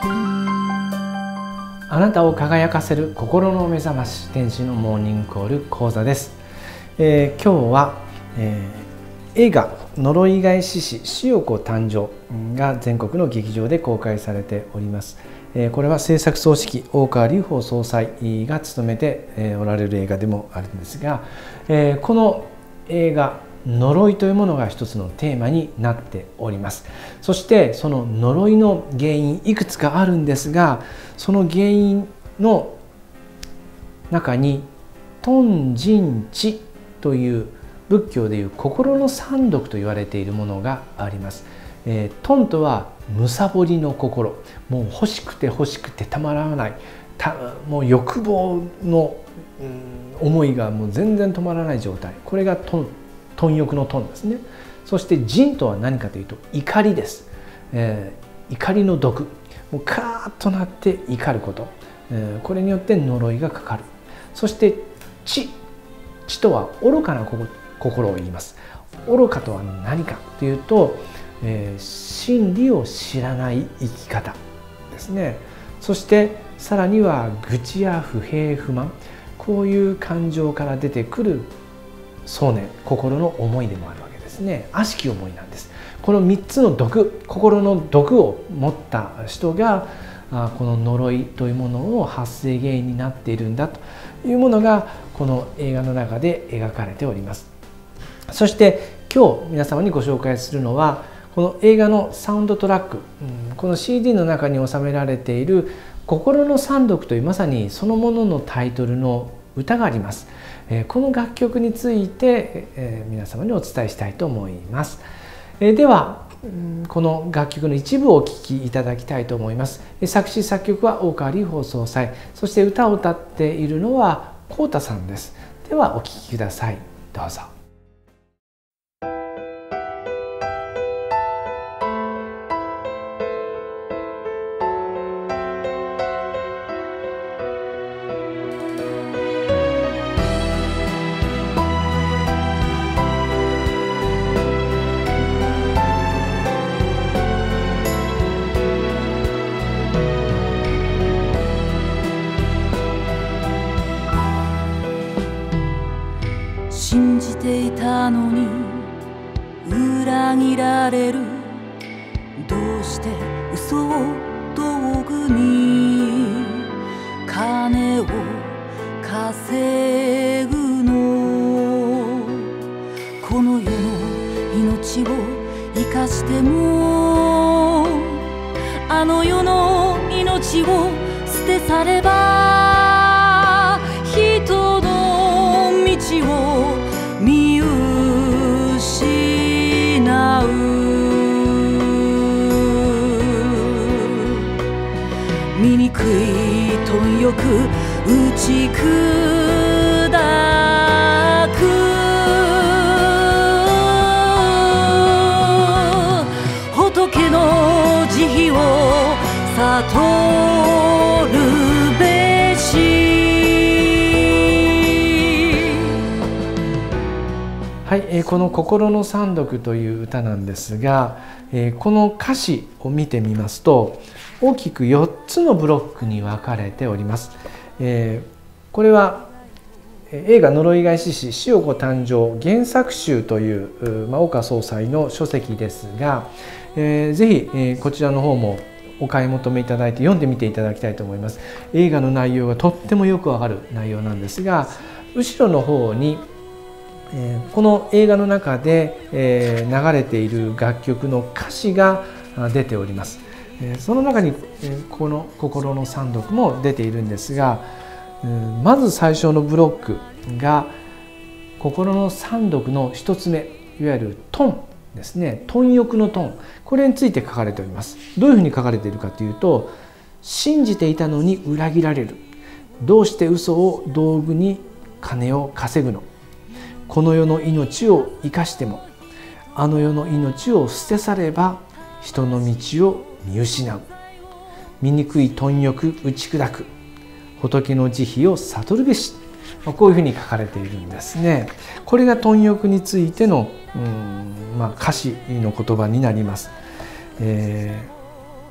あなたを輝かせる心の目覚まし、天使のモーニングコール講座です。今日は、映画呪い返し師塩子誕生が全国の劇場で公開されております。これは制作総指揮大川隆法総裁が務めておられる映画でもあるんですが、この映画呪いというものが一つのテーマになっております。そしてその呪いの原因いくつかあるんですが、その原因の中に貪嗔痴という仏教でいう心の三毒と言われているものがあります。貪とはむさぼりの心、もう欲しくて欲しくてたまらない、もう欲望の思いがもう全然止まらない状態、これが貪欲の貪ですね。そして嗔とは何かというと怒りです。怒りの毒、もうカーッとなって怒ること、これによって呪いがかかる。そして痴とは愚かな心を言います。愚かとは何かというと、真理を知らない生き方ですね。そしてさらには愚痴や不平不満、こういう感情から出てくる想念、心の思いでもあるわけですね。悪しき思いなんです。この3つの毒、心の毒を持った人がこの呪いというものを発生原因になっているんだというものがこの映画の中で描かれております。そして今日皆様にご紹介するのはこの映画のサウンドトラック、この CD の中に収められている心の三毒というまさにそのもののタイトルの歌があります。この楽曲について皆様にお伝えしたいと思います。ではこの楽曲の一部をお聴きいただきたいと思います。作詞作曲は大川隆法総裁、そして歌を歌っているのは幸太さんです。ではお聴きください。どうぞ。 信じていたのに裏切られる、どうして嘘を道具に金を稼ぐの。この世の命を生かしてもあの世の命を捨て去れば人の道を見失う。醜い貪欲打ち砕く、仏の慈悲を悟るべし。 はい、この「心の三毒」という歌なんですが、この歌詞を見てみますと大きく4つのブロックに分かれております。これは映画呪い返し師塩子誕生原作集という大川総裁の書籍ですが、ぜひこちらの方もお買い求めいただいて読んでみていただきたいと思います。映画の内容がとってもよくわかる内容なんですが、後ろの方にこの映画の中で流れている楽曲の歌詞が出ております。その中にこの「心の三毒」も出ているんですが、まず最初のブロックが心の三毒の一つ目、いわゆる貪ですね。貪欲の貪、これについて書かれております。どういうふうに書かれているかというと、信じていたのに裏切られる、どうして嘘を道具に金を稼ぐの、この世の命を生かしてもあの世の命を捨て去れば人の道を見失う、醜い貪欲打ち砕く、仏の慈悲を悟るべし、こういうふうに書かれているんですね。これが貪欲についての歌詞の言葉になります。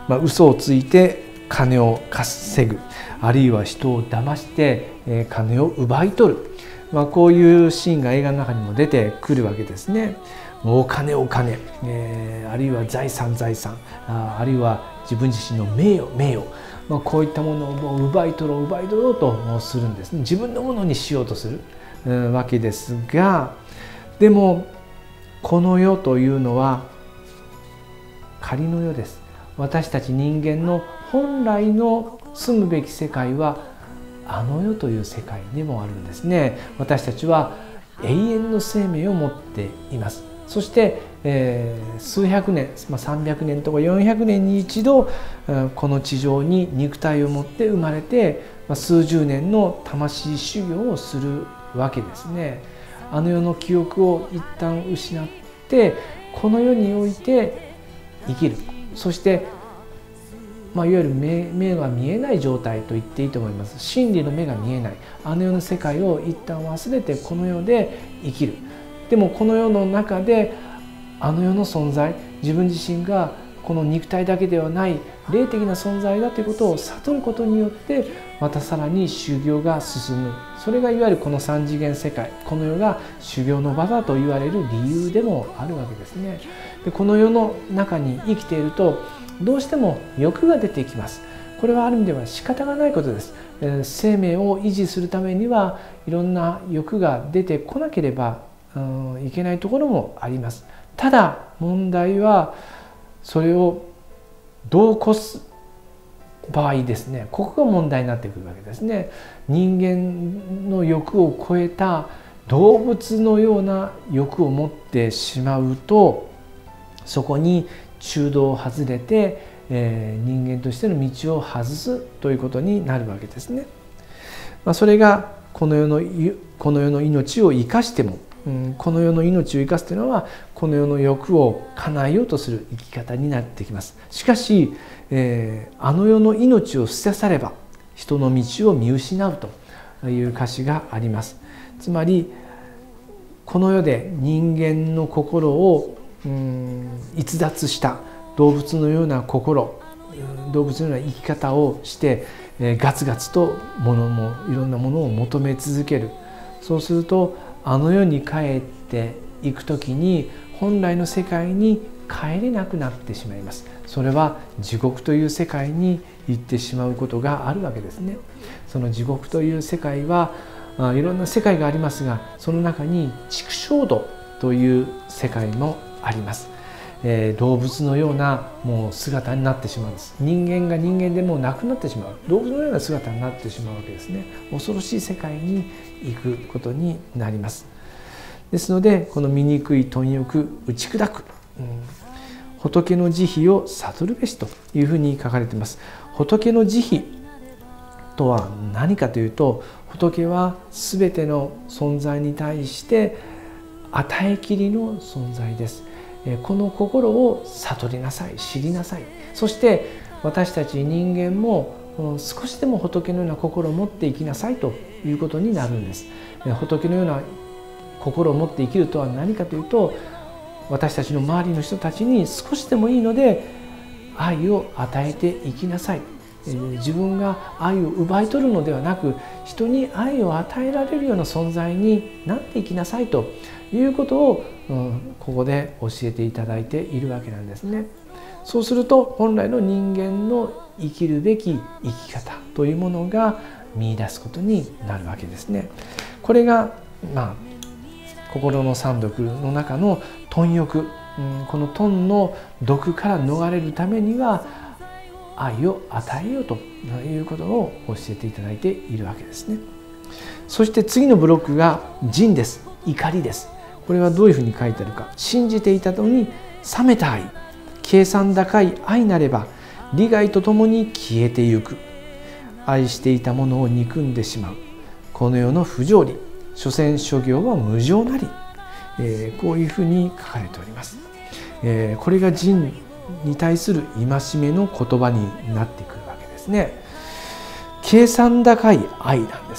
嘘をついて金を稼ぐ、あるいは人を騙して金を奪い取る、こういうシーンが映画の中にも出てくるわけですね。お金お金、あるいは財産財産、あるいは自分自身の名誉名誉、こういったものを奪い取ろうとするんですね。自分のものにしようとするわけですが、でもこの世というのは仮の世です。私たち人間の本来の住むべき世界はあの世という世界にもあるんですね。私たちは永遠の生命を持っています。そして、数百年、300年とか400年に一度この地上に肉体を持って生まれて、数十年の魂修行をするわけですね。あの世の記憶を一旦失ってこの世において生きる。そしていわゆる目が見えない状態と言っていいと思います。真理の目が見えないあの世の世界を一旦忘れてこの世で生きる。でもこの世の中であの世の存在、自分自身がこの肉体だけではない霊的な存在だということを悟ることによってまたさらに修行が進む。それがいわゆるこの三次元世界、この世が修行の場だと言われる理由でもあるわけですね。でこの世の中に生きているとどうしても欲が出てきます。これはある意味では仕方がないことです。生命を維持するためにはいろんな欲が出てこなければいけないところもあります。ただ問題はそれをどう起こす場合ですね、ここが問題になってくるわけですね。人間の欲を超えた動物のような欲を持ってしまうと、そこに中道を外れて、人間としての道を外すということになるわけですね。それがこの世の命を生かしても、この世の命を生かすというのはこの世の欲を叶えようとする生き方になってきます。しかし、あの世の命を捨て去れば人の道を見失うという歌詞があります。つまりこの世で人間の心を逸脱した動物のような心、動物のような生き方をしてガツガツといろんなものを求め続ける。そうするとあの世に帰っていく時に本来の世界に帰れなくなってしまいます。それは地獄という世界に行ってしまうことがあるわけですね。その地獄という世界はいろんな世界がありますが、その中に畜生道という世界もあります。動物のようなもう姿になってしまうんです。人間が人間でもうなくなってしまう、動物のような姿になってしまうわけですね。恐ろしい世界に行くことになります。ですのでこの醜い貪欲打ち砕く、仏の慈悲を悟るべしというふうに書かれています。仏の慈悲とは何かというと、仏は全ての存在に対して与えきりの存在です。この心を悟りなさい、知りなさい。そして私たち人間も少しでも仏のような心を持って生きなさいということになるんです。仏のような心を持って生きるとは何かというと、私たちの周りの人たちに少しでもいいので愛を与えていきなさい。自分が愛を奪い取るのではなく、人に愛を与えられるような存在になっていきなさいということを、ここで教えていただいているわけなんですね。そうすると本来の人間の生きるべき生き方というものが見出すことになるわけですね。これが心の三毒の中の貪欲、この貪の毒から逃れるためには愛を与えようということを教えていただいているわけですね。そして次のブロックが仁です。怒りです。これはどういうふうに書いてあるか。信じていたのに冷めた愛、計算高い愛なれば利害とともに消えてゆく。愛していたものを憎んでしまう。この世の不条理、所詮諸行は無常なり。こういうふうに書かれております。これが仁に対する戒めの言葉になってくるわけですね。計算高い愛なんです。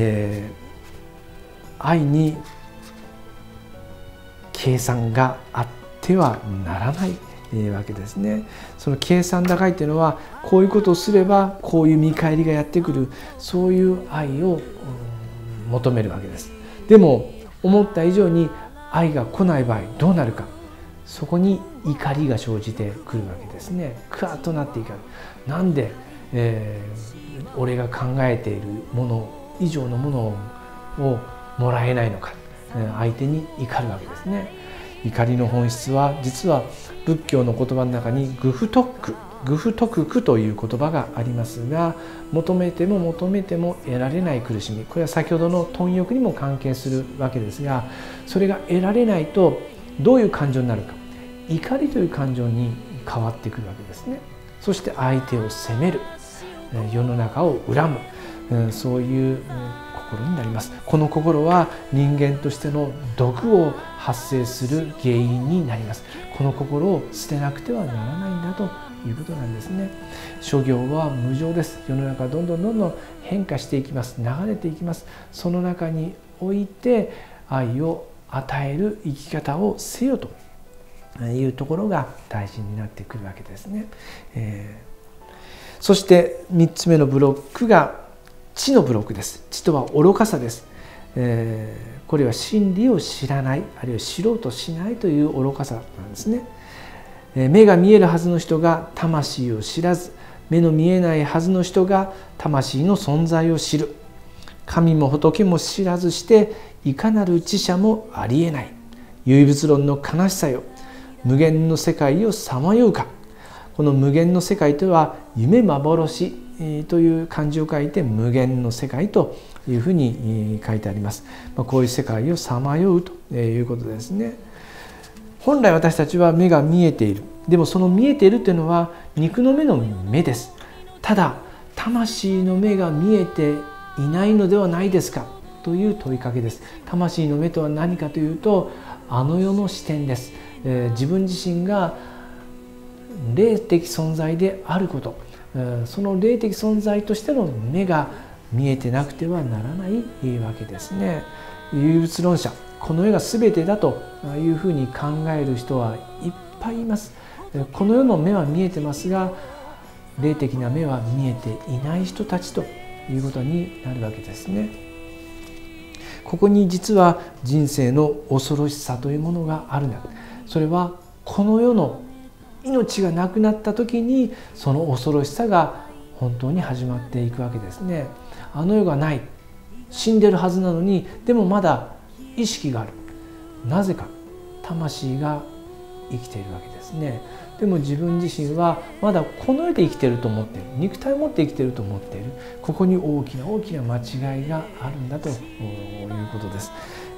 愛に計算があってはならない、 わけですね。その計算高いというのはこういうことをすればこういう見返りがやってくる、そういう愛を求めるわけです。でも思った以上に愛が来ない場合どうなるか、そこに怒りが生じてくるわけですね。クワッとなっていかる。なんで、俺が考えているもの以上のものをもらえないのか、相手に怒るわけですね。怒りの本質は実は仏教の言葉の中にグフトククという言葉がありますが、求めても求めても得られない苦しみ、これは先ほどの貪欲にも関係するわけですが、それが得られないとどういう感情になるか、怒りという感情に変わってくるわけですね。そして相手を責める、世の中を恨む、そういう心になります。この心は人間としての毒を発生する原因になります。この心を捨てなくてはならないんだということなんですね。諸行は無常です。世の中はどんどん変化していきます。流れていきます。その中において愛を与える生き方をせよというところが大事になってくるわけですね。そして3つ目のブロックが知のブロックです。知とは愚かさです。これは真理を知らない、あるいは知ろうとしないという愚かさなんですね。目が見えるはずの人が魂を知らず、目の見えないはずの人が魂の存在を知る。神も仏も知らずしていかなる知者もありえない。唯物論の悲しさよ、無限の世界をさまようか。この無限の世界とは夢幻という漢字を書いて無限の世界というふうに書いてあります。こういう世界をさまようということですね。本来私たちは目が見えている。でもその見えているというのは肉の目の目です。ただ魂の目が見えていないのではないですかという問いかけです。魂の目とは何かというと、あの世の視点です。自分自身が霊的存在であること、その霊的存在としての目が見えてなくてはならないわけですね。唯物論者、この世が全てだというふうに考える人はいっぱいいます。この世の目は見えてますが、霊的な目は見えていない人たちということになるわけですね。ここに実は人生の恐ろしさというものがあるんだ。それはこの世の命がなくなった時にその恐ろしさが本当に始まっていくわけですね。あの世がない、死んでるはずなのに、でもまだ意識がある。なぜか魂が生きているわけですね。でも自分自身はまだこの世で生きていると思っている、肉体を持って生きていると思っている。ここに大きな間違いがあるんだということです。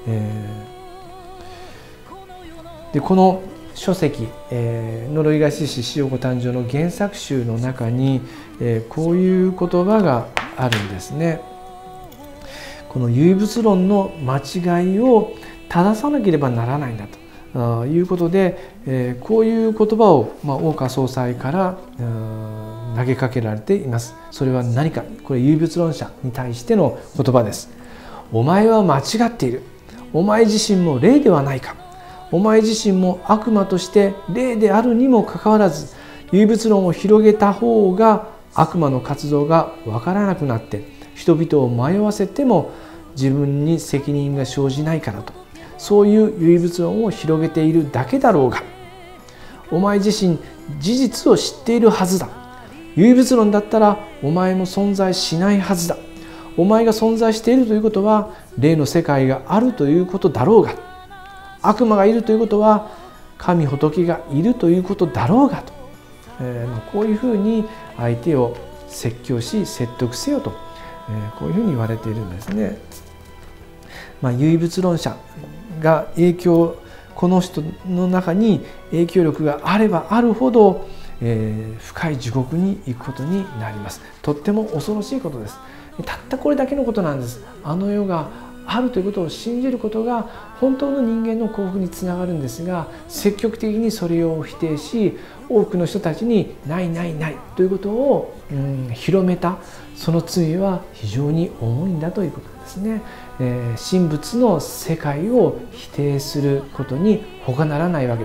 でこの書籍「呪いがしし塩子誕生」の原作集の中に、こういう言葉があるんですね。この唯物論の間違いを正さなければならないんだということで、こういう言葉を大川総裁から投げかけられています。それは何か。これ唯物論者に対しての言葉です。お前は間違っている。お前自身も霊ではないか。お前自身も悪魔として霊であるにもかかわらず、唯物論を広げた方が悪魔の活動がわからなくなって人々を迷わせても自分に責任が生じないからと、そういう唯物論を広げているだけだろうが、お前自身事実を知っているはずだ。唯物論だったらお前も存在しないはずだ。お前が存在しているということは霊の世界があるということだろうが、悪魔がいるということは神仏がいるということだろうがと、こういうふうに相手を説教し説得せよと、こういうふうに言われているんですね。唯物論者がこの人の中に影響力があればあるほど、深い地獄に行くことになります。とっても恐ろしいことです。たったこれだけのことなんです。あの世があるということを信じることが本当の人間の幸福につながるんですが、積極的にそれを否定し、多くの人たちにないないないということを広めた、その罪は非常に重いんだということですね。神仏の世界を否定することに他ならないわけです。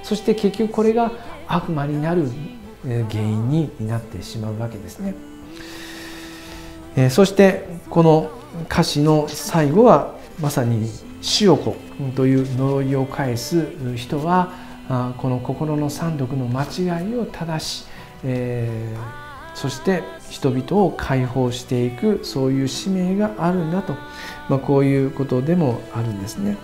そして結局これが悪魔になる原因になってしまうわけですね。そしてこの歌詞の最後はまさに死を子という呪いを返す人はこの心の三毒の間違いを正し、そして人々を解放していく、そういう使命があるんだと、こういうことでもあるんですね。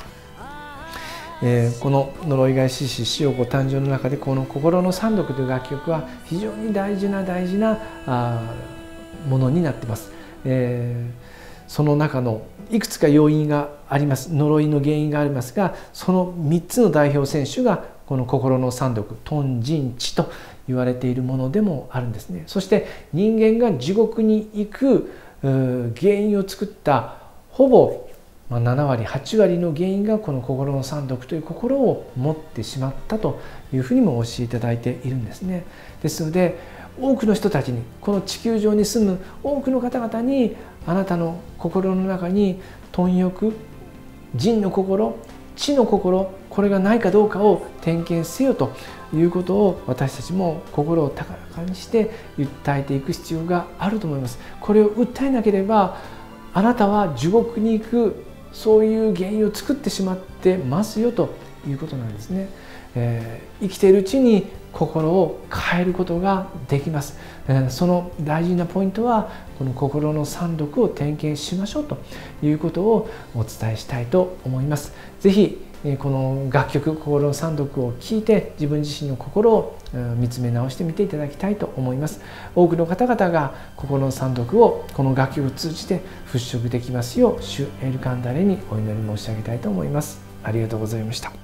この呪い返し師死を子誕生の中でこの心の三毒という楽曲は非常に大事なものになっています。その中のいくつか要因があります。呪いの原因がありますが、その3つの代表選手がこの心の三毒、貪瞋痴と言われているものでもあるんですね。そして人間が地獄に行く原因を作ったほぼ7割8割の原因がこの心の三毒という心を持ってしまったというふうにもお教えいただいているんですね。ですので多くの人たちに、この地球上に住む多くの方々に、あなたの心の中に貪欲、仁の心、知の心、これがないかどうかを点検せよということを私たちも心を高らかにして訴えていく必要があると思います。これを訴えなければあなたは地獄に行く、そういう原因を作ってしまってますよということなんですね。生きているうちに心を変えることができます。その大事なポイントはこの心の三毒を点検しましょうということをお伝えしたいと思います。ぜひこの楽曲「心の三毒」を聴いて自分自身の心を見つめ直してみていただきたいと思います。多くの方々が心の三毒をこの楽曲を通じて払拭できますよう、主エルカンダレにお祈り申し上げたいと思います。ありがとうございました。